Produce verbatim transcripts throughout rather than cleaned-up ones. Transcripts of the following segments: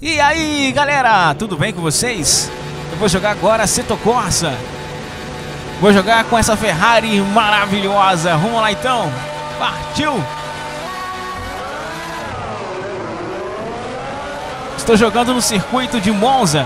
E aí galera, tudo bem com vocês? Eu vou jogar agora Assetto Corsa. Vou jogar com essa Ferrari maravilhosa. Vamos lá então, partiu! Estou jogando no circuito de Monza.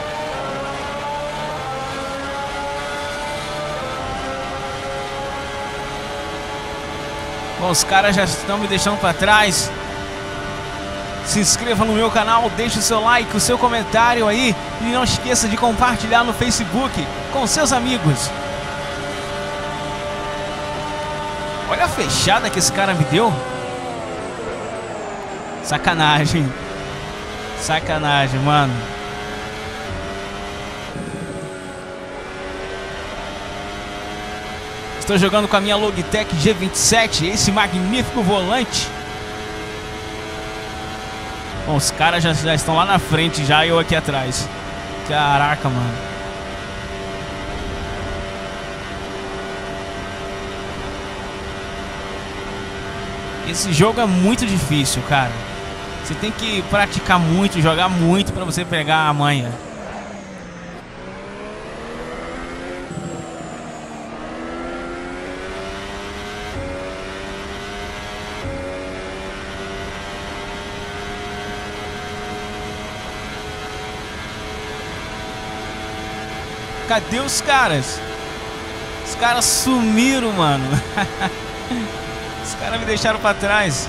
Bom, os caras já estão me deixando para trás. Se inscreva no meu canal, deixe o seu like, o seu comentário aí. E não esqueça de compartilhar no Facebook com seus amigos. Olha a fechada que esse cara me deu. Sacanagem. Sacanagem, mano. Estou jogando com a minha Logitech G vinte e sete, esse magnífico volante. Bom, os caras já, já estão lá na frente, já eu aqui atrás. Caraca, mano. Esse jogo é muito difícil, cara. Você tem que praticar muito, jogar muito pra você pegar a manha. Cadê os caras? Os caras sumiram, mano. Os caras me deixaram pra trás.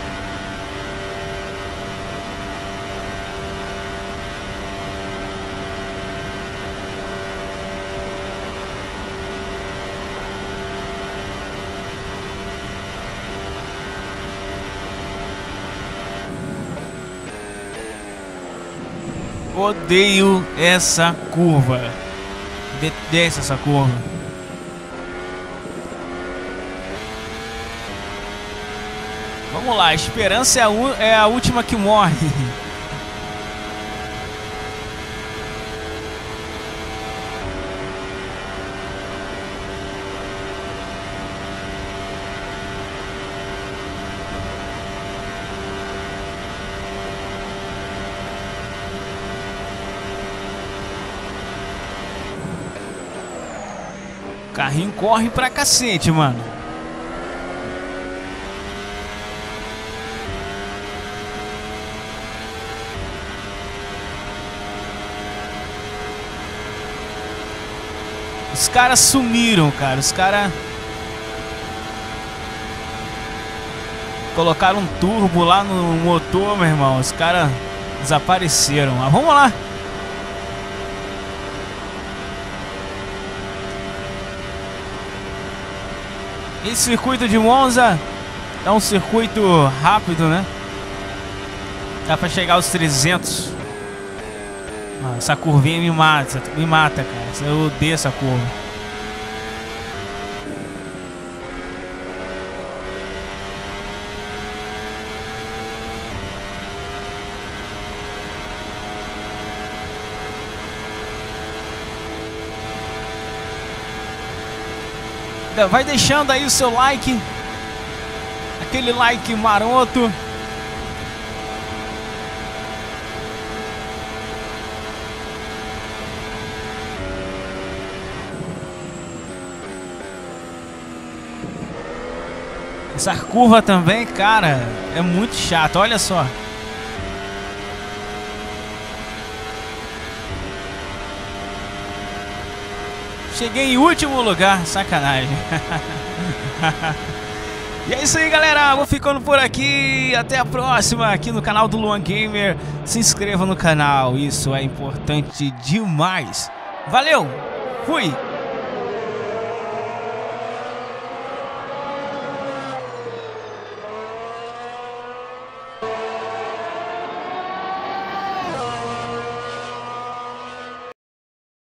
Odeio essa curva. Desce essa curva. Vamos lá, a esperança é a, é a última que morre. O carrinho corre pra cacete, mano. Os caras sumiram, cara. Os caras colocaram um turbo lá no motor, meu irmão. Os caras desapareceram. Mas vamos lá. Esse circuito de Monza é um circuito rápido, né? Dá pra chegar aos trezentos. Ah, essa curvinha me mata, me mata, cara. Eu odeio essa curva. Vai deixando aí o seu like, aquele like maroto. Essa curva também, cara, é muito chato, olha só. Cheguei em último lugar, sacanagem. E é isso aí, galera. Vou ficando por aqui. Até a próxima aqui no canal do Luan Gamer. Se inscreva no canal, isso é importante demais. Valeu, fui!